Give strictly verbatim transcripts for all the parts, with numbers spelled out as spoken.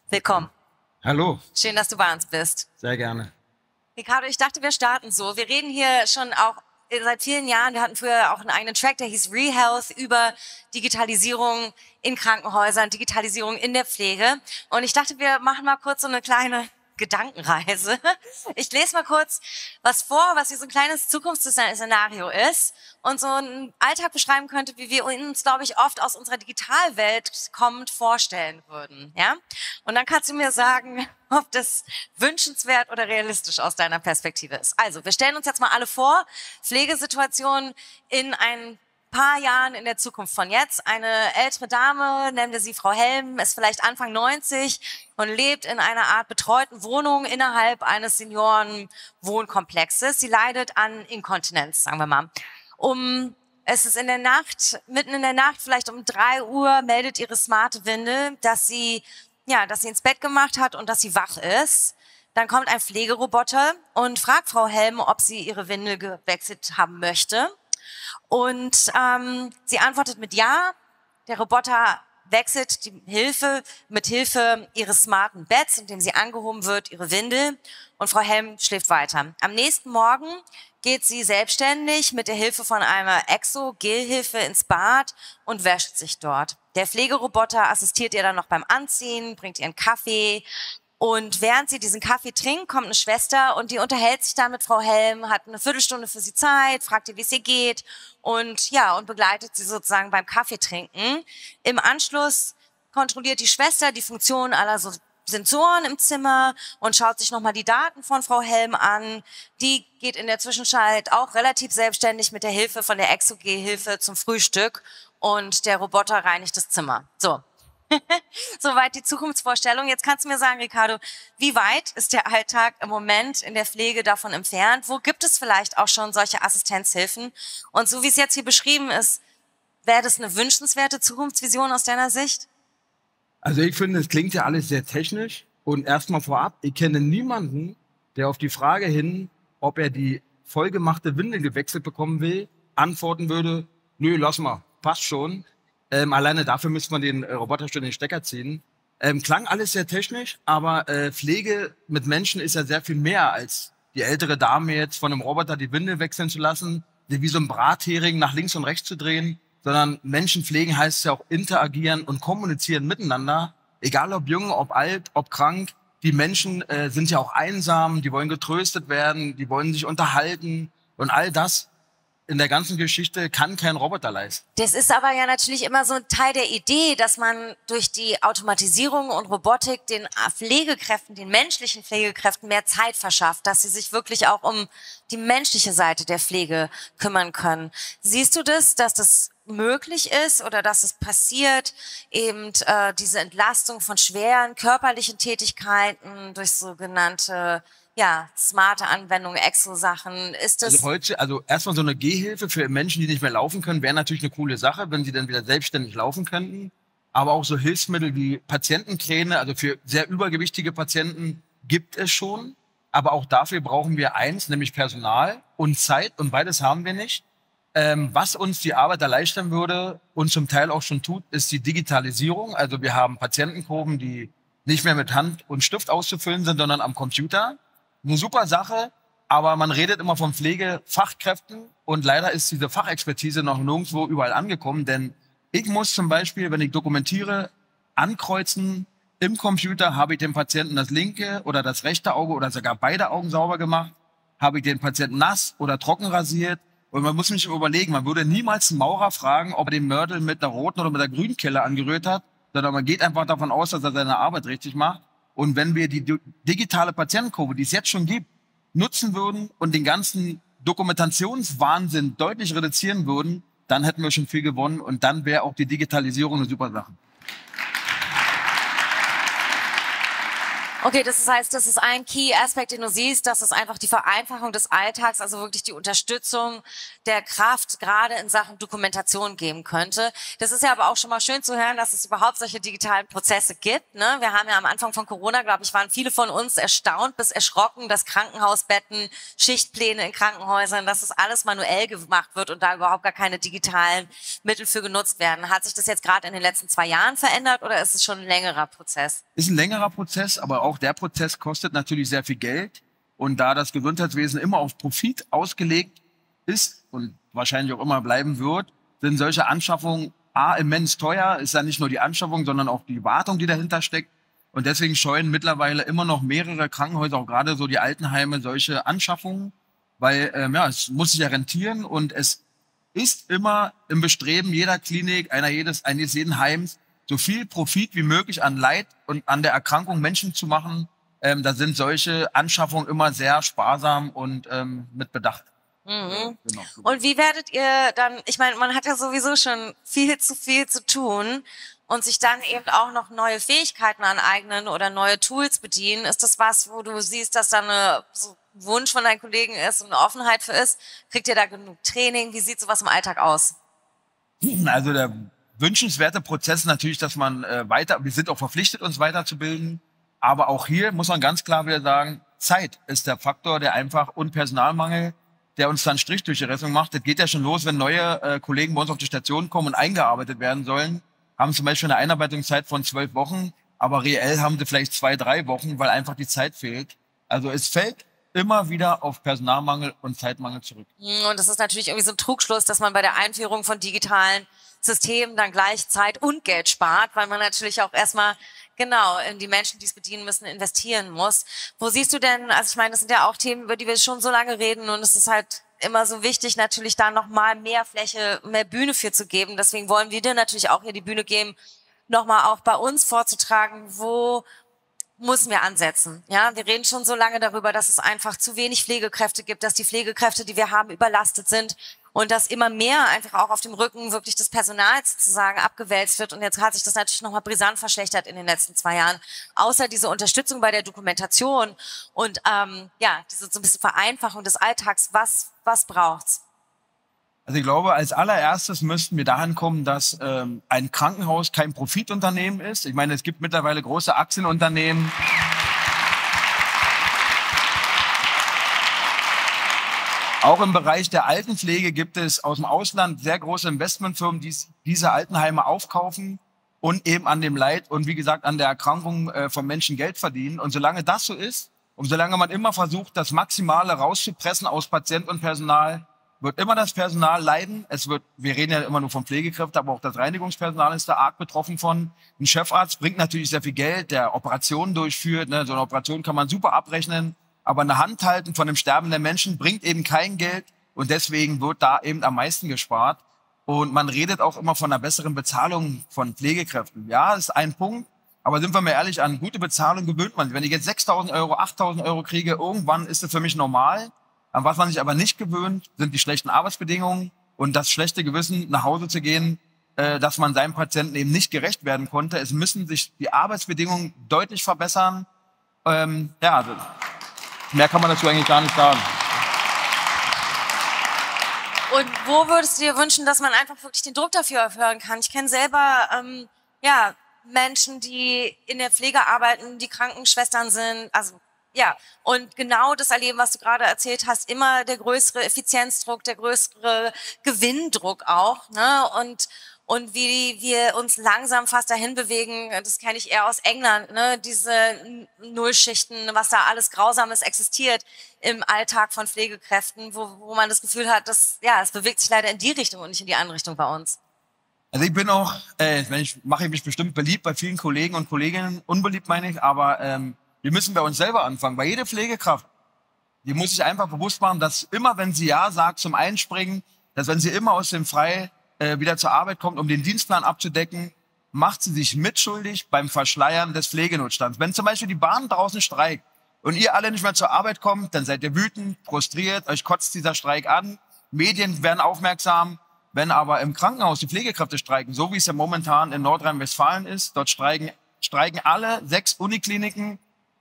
Willkommen. Hallo. Schön, dass du bei uns bist. Sehr gerne. Ricardo, ich dachte, wir starten so. Wir reden hier schon auch seit vielen Jahren. Wir hatten früher auch einen eigenen Track, der hieß ReHealth, über Digitalisierung in Krankenhäusern, Digitalisierung in der Pflege. Und ich dachte, wir machen mal kurz so eine kleine Gedankenreise. Ich lese mal kurz was vor, was wie so ein kleines Zukunftsszenario ist und so einen Alltag beschreiben könnte, wie wir uns, glaube ich, oft aus unserer Digitalwelt kommend vorstellen würden. Ja? Und dann kannst du mir sagen, ob das wünschenswert oder realistisch aus deiner Perspektive ist. Also, wir stellen uns jetzt mal alle vor, Pflegesituation in ein paar Jahren in der Zukunft von jetzt. Eine ältere Dame, nennen wir sie Frau Helm, ist vielleicht Anfang neunzig und lebt in einer Art betreuten Wohnung innerhalb eines Seniorenwohnkomplexes. Sie leidet an Inkontinenz, sagen wir mal. Um, es ist in der Nacht, mitten in der Nacht, vielleicht um drei Uhr, meldet ihre smarte Windel, dass sie, ja, dass sie ins Bett gemacht hat und dass sie wach ist. Dann kommt ein Pflegeroboter und fragt Frau Helm, ob sie ihre Windel gewechselt haben möchte. Und ähm, sie antwortet mit Ja. Der Roboter wechselt die Hilfe mit Hilfe ihres smarten Betts, in dem sie angehoben wird, ihre Windel. Und Frau Helm schläft weiter. Am nächsten Morgen geht sie selbstständig mit der Hilfe von einer Exo-Gelhilfe ins Bad und wäscht sich dort. Der Pflegeroboter assistiert ihr dann noch beim Anziehen, bringt ihr einen Kaffee. Und während sie diesen Kaffee trinkt, kommt eine Schwester und die unterhält sich dann mit Frau Helm, hat eine Viertelstunde für sie Zeit, fragt ihr, wie es ihr geht und ja, und begleitet sie sozusagen beim Kaffeetrinken. Im Anschluss kontrolliert die Schwester die Funktion aller so Sensoren im Zimmer und schaut sich nochmal die Daten von Frau Helm an. Die geht in der Zwischenzeit auch relativ selbstständig mit der Hilfe von der Exo-G-Hilfe zum Frühstück und der Roboter reinigt das Zimmer. So. Soweit die Zukunftsvorstellung. Jetzt kannst du mir sagen, Ricardo, wie weit ist der Alltag im Moment in der Pflege davon entfernt? Wo gibt es vielleicht auch schon solche Assistenzhilfen? Und so wie es jetzt hier beschrieben ist, wäre das eine wünschenswerte Zukunftsvision aus deiner Sicht? Also ich finde, es klingt ja alles sehr technisch. Und erstmal vorab, ich kenne niemanden, der auf die Frage hin, ob er die vollgemachte Windel gewechselt bekommen will, antworten würde, nö, lass mal, passt schon. Ähm, alleine dafür müsste man den äh, Roboter schon in den Stecker ziehen. Ähm, klang alles sehr technisch, aber äh, Pflege mit Menschen ist ja sehr viel mehr als die ältere Dame jetzt von einem Roboter die Windel wechseln zu lassen, die wie so ein Brathering nach links und rechts zu drehen, sondern Menschen pflegen heißt ja auch interagieren und kommunizieren miteinander, egal ob jung, ob alt, ob krank. Die Menschen äh, sind ja auch einsam, die wollen getröstet werden, die wollen sich unterhalten und all das in der ganzen Geschichte kann kein Roboter leisten. Das ist aber ja natürlich immer so ein Teil der Idee, dass man durch die Automatisierung und Robotik den Pflegekräften, den menschlichen Pflegekräften mehr Zeit verschafft, dass sie sich wirklich auch um die menschliche Seite der Pflege kümmern können. Siehst du das, dass das möglich ist oder dass es passiert, eben äh, diese Entlastung von schweren körperlichen Tätigkeiten durch sogenannte ja, smarte Anwendungen, Exo-Sachen, ist das... Also heute, also erstmal so eine Gehhilfe für Menschen, die nicht mehr laufen können, wäre natürlich eine coole Sache, wenn sie dann wieder selbstständig laufen könnten. Aber auch so Hilfsmittel wie Patientenkräne, also für sehr übergewichtige Patienten gibt es schon. Aber auch dafür brauchen wir eins, nämlich Personal und Zeit und beides haben wir nicht. Ähm, was uns die Arbeit erleichtern würde und zum Teil auch schon tut, ist die Digitalisierung. Also wir haben Patientenproben, die nicht mehr mit Hand und Stift auszufüllen sind, sondern am Computer. Eine super Sache, aber man redet immer von Pflegefachkräften und leider ist diese Fachexpertise noch nirgendwo überall angekommen, denn ich muss zum Beispiel, wenn ich dokumentiere, ankreuzen, im Computer habe ich dem Patienten das linke oder das rechte Auge oder sogar beide Augen sauber gemacht, habe ich den Patienten nass oder trocken rasiert und man muss sich überlegen, man würde niemals einen Maurer fragen, ob er den Mörtel mit der roten oder mit der grünen Kelle angerührt hat, sondern man geht einfach davon aus, dass er seine Arbeit richtig macht. Und wenn wir die digitale Patientenkurve, die es jetzt schon gibt, nutzen würden und den ganzen Dokumentationswahnsinn deutlich reduzieren würden, dann hätten wir schon viel gewonnen und dann wäre auch die Digitalisierung eine super Sache. Okay, das heißt, das ist ein Key-Aspekt, den du siehst, dass es einfach die Vereinfachung des Alltags, also wirklich die Unterstützung der Kraft gerade in Sachen Dokumentation geben könnte. Das ist ja aber auch schon mal schön zu hören, dass es überhaupt solche digitalen Prozesse gibt. Ne? Wir haben ja am Anfang von Corona, glaube ich, waren viele von uns erstaunt bis erschrocken, dass Krankenhausbetten, Schichtpläne in Krankenhäusern, dass das alles manuell gemacht wird und da überhaupt gar keine digitalen Mittel für genutzt werden. Hat sich das jetzt gerade in den letzten zwei Jahren verändert oder ist es schon ein längerer Prozess? Ist ein längerer Prozess, aber auch der Prozess kostet natürlich sehr viel Geld. Und da das Gesundheitswesen immer auf Profit ausgelegt ist und wahrscheinlich auch immer bleiben wird, sind solche Anschaffungen A, immens teuer. Ist ja nicht nur die Anschaffung, sondern auch die Wartung, die dahinter steckt. Und deswegen scheuen mittlerweile immer noch mehrere Krankenhäuser, auch gerade so die Altenheime, solche Anschaffungen. Weil ähm, ja, es muss sich ja rentieren und es ist immer im Bestreben jeder Klinik, einer jedes, eines jeden Heims, so viel Profit wie möglich an Leid und an der Erkrankung Menschen zu machen. Ähm, da sind solche Anschaffungen immer sehr sparsam und ähm, mit Bedacht. Mhm. Genau. Und wie werdet ihr dann, ich meine, man hat ja sowieso schon viel zu viel zu tun und sich dann eben auch noch neue Fähigkeiten aneignen oder neue Tools bedienen. Ist das was, wo du siehst, dass da eine so Wunsch von deinen Kollegen ist und eine Offenheit für ist? Kriegt ihr da genug Training? Wie sieht sowas im Alltag aus? Also der wünschenswerte Prozess ist natürlich, dass man äh, weiter, wir sind auch verpflichtet, uns weiterzubilden. Aber auch hier muss man ganz klar wieder sagen, Zeit ist der Faktor, der einfach und Personalmangel, der uns dann Strich durch die Rechnung macht. Das geht ja schon los, wenn neue äh, Kollegen bei uns auf die Station kommen und eingearbeitet werden sollen, haben zum Beispiel eine Einarbeitungszeit von zwölf Wochen, aber reell haben sie vielleicht zwei, drei Wochen, weil einfach die Zeit fehlt. Also es fällt immer wieder auf Personalmangel und Zeitmangel zurück. Und das ist natürlich irgendwie so ein Trugschluss, dass man bei der Einführung von digitalen Systemen dann gleich Zeit und Geld spart, weil man natürlich auch erstmal genau in die Menschen, die es bedienen müssen, investieren muss. Wo siehst du denn, also ich meine, das sind ja auch Themen, über die wir schon so lange reden und es ist halt immer so wichtig, natürlich da nochmal mehr Fläche, mehr Bühne für zu geben. Deswegen wollen wir dir natürlich auch hier die Bühne geben, nochmal auch bei uns vorzutragen, wo müssen wir ansetzen. Ja, wir reden schon so lange darüber, dass es einfach zu wenig Pflegekräfte gibt, dass die Pflegekräfte, die wir haben, überlastet sind und dass immer mehr einfach auch auf dem Rücken wirklich des Personals sozusagen abgewälzt wird. Und jetzt hat sich das natürlich nochmal brisant verschlechtert in den letzten zwei Jahren. Außer diese Unterstützung bei der Dokumentation und ähm, ja, diese so ein bisschen Vereinfachung des Alltags, was was braucht's? Also ich glaube, als allererstes müssten wir dahin kommen, dass ähm, ein Krankenhaus kein Profitunternehmen ist. Ich meine, es gibt mittlerweile große Aktienunternehmen. Auch im Bereich der Altenpflege gibt es aus dem Ausland sehr große Investmentfirmen, die diese Altenheime aufkaufen und eben an dem Leid und wie gesagt an der Erkrankung äh, von Menschen Geld verdienen. Und solange das so ist und solange man immer versucht, das Maximale rauszupressen aus Patient und Personal, wird immer das Personal leiden. Es wird, wir reden ja immer nur von Pflegekräften, aber auch das Reinigungspersonal ist da arg betroffen von. Ein Chefarzt bringt natürlich sehr viel Geld, der Operationen durchführt. Ne? So eine Operation kann man super abrechnen, aber eine Hand halten von einem sterbenden Menschen bringt eben kein Geld und deswegen wird da eben am meisten gespart. Und man redet auch immer von einer besseren Bezahlung von Pflegekräften. Ja, das ist ein Punkt, aber sind wir mal ehrlich, an gute Bezahlung gewöhnt man sich. Wenn ich jetzt sechstausend Euro, achttausend Euro kriege, irgendwann ist das für mich normal. An was man sich aber nicht gewöhnt, sind die schlechten Arbeitsbedingungen und das schlechte Gewissen, nach Hause zu gehen, äh, dass man seinem Patienten eben nicht gerecht werden konnte. Es müssen sich die Arbeitsbedingungen deutlich verbessern. Ähm, ja, also, mehr kann man dazu eigentlich gar nicht sagen. Und wo würdest du dir wünschen, dass man einfach wirklich den Druck dafür erhöhen kann? Ich kenne selber ähm, ja Menschen, die in der Pflege arbeiten, die Krankenschwestern sind, also ja, und genau das erleben, was du gerade erzählt hast, immer der größere Effizienzdruck, der größere Gewinndruck auch, ne? Und und wie wir uns langsam fast dahin bewegen, das kenne ich eher aus England, ne? Diese Nullschichten, was da alles Grausames existiert im Alltag von Pflegekräften, wo wo man das Gefühl hat, dass ja, es bewegt sich leider in die Richtung und nicht in die andere Richtung bei uns. Also ich bin auch, äh, ich mache ich mich bestimmt beliebt bei vielen Kollegen und Kolleginnen, unbeliebt meine ich, aber ähm, wir müssen bei uns selber anfangen. Bei jeder Pflegekraft, die muss sich einfach bewusst machen, dass immer, wenn sie Ja sagt zum Einspringen, dass wenn sie immer aus dem Frei äh, wieder zur Arbeit kommt, um den Dienstplan abzudecken, macht sie sich mitschuldig beim Verschleiern des Pflegenotstands. Wenn zum Beispiel die Bahn draußen streikt und ihr alle nicht mehr zur Arbeit kommt, dann seid ihr wütend, frustriert, euch kotzt dieser Streik an, Medien werden aufmerksam. Wenn aber im Krankenhaus die Pflegekräfte streiken, so wie es ja momentan in Nordrhein-Westfalen ist, dort streiken, streiken alle sechs Unikliniken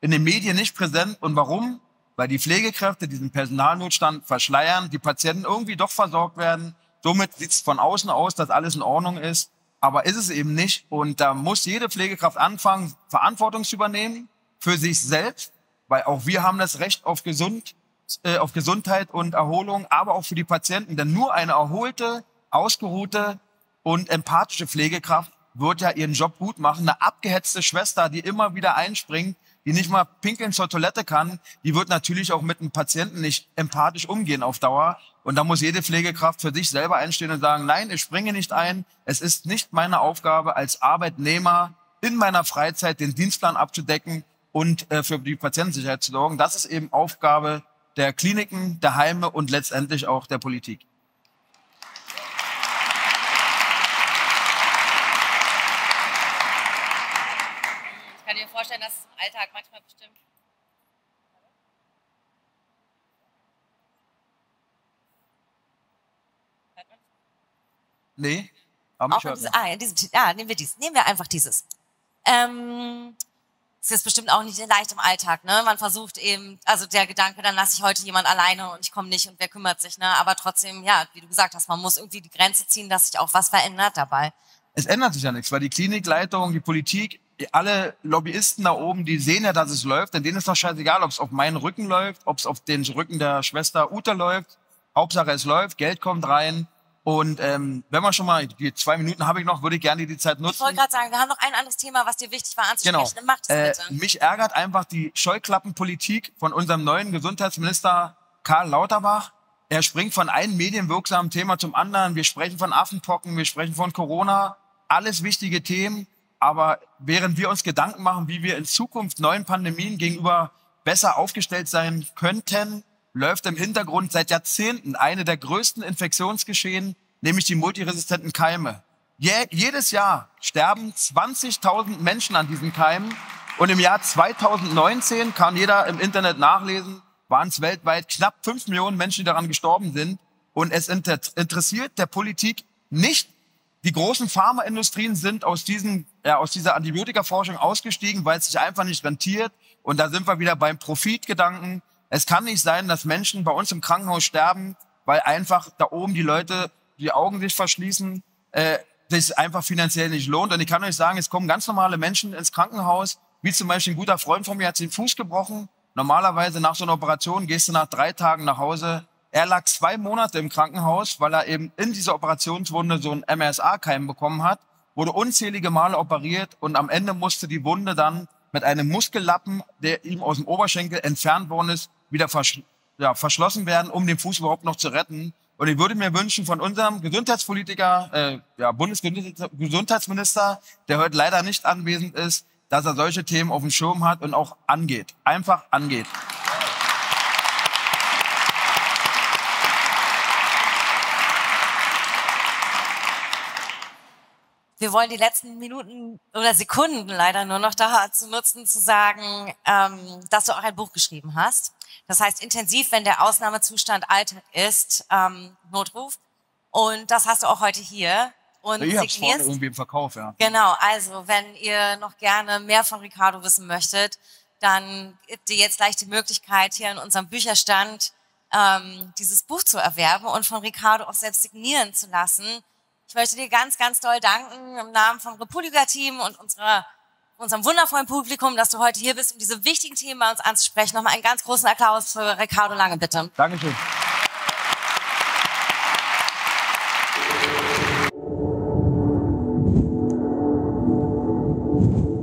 in den Medien nicht präsent. Und warum? Weil die Pflegekräfte diesen Personalnotstand verschleiern, die Patienten irgendwie doch versorgt werden. Somit sieht es von außen aus, dass alles in Ordnung ist. Aber ist es eben nicht. Und da muss jede Pflegekraft anfangen, Verantwortung zu übernehmen für sich selbst. Weil auch wir haben das Recht auf, gesund, äh, auf Gesundheit und Erholung, aber auch für die Patienten. Denn nur eine erholte, ausgeruhte und empathische Pflegekraft wird ja ihren Job gut machen. Eine abgehetzte Schwester, die immer wieder einspringt, die nicht mal pinkeln zur Toilette kann, die wird natürlich auch mit einem Patienten nicht empathisch umgehen auf Dauer. Und da muss jede Pflegekraft für sich selber einstehen und sagen, nein, ich springe nicht ein. Es ist nicht meine Aufgabe als Arbeitnehmer in meiner Freizeit den Dienstplan abzudecken und äh, für die Patientensicherheit zu sorgen. Das ist eben Aufgabe der Kliniken, der Heime und letztendlich auch der Politik. Ich kann dir vorstellen, dass es im Alltag manchmal bestimmt... Nee, aber Auch dieses, ah, ja, dieses, ja, nehmen wir dies. Nehmen wir einfach dieses. Ähm, es ist bestimmt auch nicht leicht im Alltag, ne? Man versucht eben, also der Gedanke, dann lasse ich heute jemand alleine und ich komme nicht und wer kümmert sich, ne? Aber trotzdem, ja, wie du gesagt hast, man muss irgendwie die Grenze ziehen, dass sich auch was verändert dabei. Es ändert sich ja nichts, weil die Klinikleitung, die Politik, alle Lobbyisten da oben, die sehen ja, dass es läuft. Denn denen ist doch scheißegal, ob es auf meinen Rücken läuft, ob es auf den Rücken der Schwester Uta läuft. Hauptsache es läuft, Geld kommt rein. Und ähm, wenn man schon mal, die zwei Minuten habe ich noch, würde ich gerne die Zeit nutzen. Ich wollte gerade sagen, wir haben noch ein anderes Thema, was dir wichtig war anzusprechen. Genau. Mach das bitte. Äh, mich ärgert einfach die Scheuklappenpolitik von unserem neuen Gesundheitsminister Karl Lauterbach. Er springt von einem medienwirksamen Thema zum anderen. Wir sprechen von Affenpocken, wir sprechen von Corona. Alles wichtige Themen. Aber während wir uns Gedanken machen, wie wir in Zukunft neuen Pandemien gegenüber besser aufgestellt sein könnten, läuft im Hintergrund seit Jahrzehnten eine der größten Infektionsgeschehen, nämlich die multiresistenten Keime. Je, jedes Jahr sterben zwanzigtausend Menschen an diesen Keimen. Und im Jahr zweitausendneunzehn, kann jeder im Internet nachlesen, waren es weltweit knapp fünf Millionen Menschen, die daran gestorben sind. Und es inter interessiert der Politik nicht. Die großen Pharmaindustrien sind aus, diesen, ja, aus dieser Antibiotikaforschung ausgestiegen, weil es sich einfach nicht rentiert. Und da sind wir wieder beim Profitgedanken. Es kann nicht sein, dass Menschen bei uns im Krankenhaus sterben, weil einfach da oben die Leute die Augen sich verschließen, äh, sich einfach finanziell nicht lohnt. Und ich kann euch sagen, es kommen ganz normale Menschen ins Krankenhaus, wie zum Beispiel ein guter Freund von mir hat sich den Fuß gebrochen. Normalerweise nach so einer Operation gehst du nach drei Tagen nach Hause. Er lag zwei Monate im Krankenhaus, weil er eben in dieser Operationswunde so einen M R S A-Keim bekommen hat, wurde unzählige Male operiert und am Ende musste die Wunde dann mit einem Muskellappen, der ihm aus dem Oberschenkel entfernt worden ist, wieder versch ja, verschlossen werden, um den Fuß überhaupt noch zu retten. Und ich würde mir wünschen von unserem Gesundheitspolitiker, äh, ja, Bundesgesundheitsminister, der heute leider nicht anwesend ist, dass er solche Themen auf dem Schirm hat und auch angeht. Einfach angeht. Wir wollen die letzten Minuten oder Sekunden leider nur noch dazu nutzen, zu sagen, ähm, dass du auch ein Buch geschrieben hast. Das heißt intensiv, wenn der Ausnahmezustand Alltag ist, ähm, Notruf. Und das hast du auch heute hier. Und ich hab's vorne signierst. irgendwie im Verkauf, ja. Genau, also wenn ihr noch gerne mehr von Ricardo wissen möchtet, dann gibt ihr jetzt gleich die Möglichkeit, hier in unserem Bücherstand ähm, dieses Buch zu erwerben und von Ricardo auch selbst signieren zu lassen. Ich möchte dir ganz, ganz doll danken im Namen vom Republika-Team und unserer, unserem wundervollen Publikum, dass du heute hier bist, um diese wichtigen Themen bei uns anzusprechen. Nochmal einen ganz großen Applaus für Ricardo Lange, bitte. Dankeschön. Thank you.